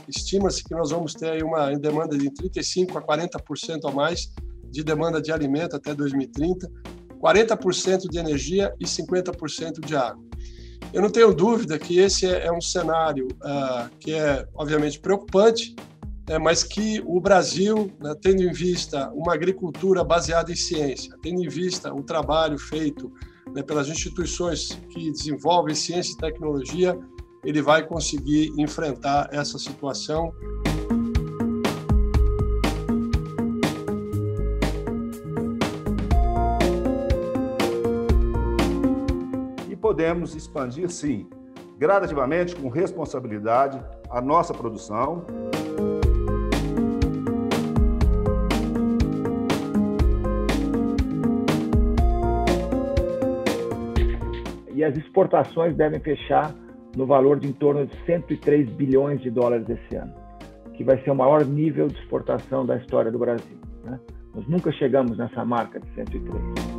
estima-se que nós vamos ter aí uma demanda de 35% a 40% a mais de demanda de alimento até 2030, 40% de energia e 50% de água. Eu não tenho dúvida que esse é um cenário que é, obviamente, preocupante, mas que o Brasil, né, tendo em vista uma agricultura baseada em ciência, tendo em vista o trabalho feito, né, pelas instituições que desenvolvem ciência e tecnologia, ele vai conseguir enfrentar essa situação. E podemos expandir, sim, gradativamente, com responsabilidade, a nossa produção. E as exportações devem fechar no valor de em torno de 103 bilhões de dólares esse ano, que vai ser o maior nível de exportação da história do Brasil, né? Nós nunca chegamos nessa marca de 103.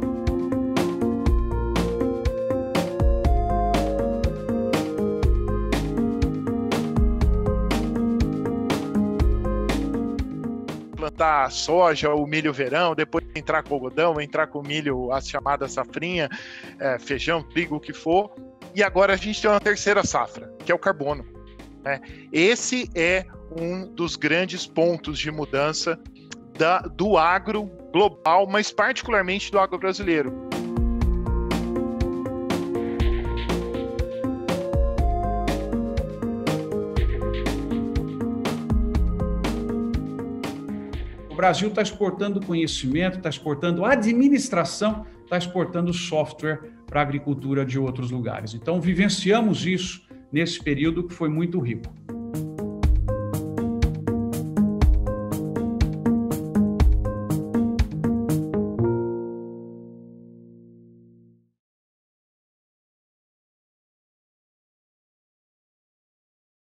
Plantar soja, o milho verão, depois entrar com algodão, entrar com milho, as chamadas safrinha, feijão, trigo, o que for. E agora a gente tem uma terceira safra, que é o carbono, né? Esse é um dos grandes pontos de mudança do agro global, mas particularmente do agro brasileiro. O Brasil está exportando conhecimento, está exportando administração, está exportando software para a agricultura de outros lugares. Então, vivenciamos isso nesse período que foi muito rico.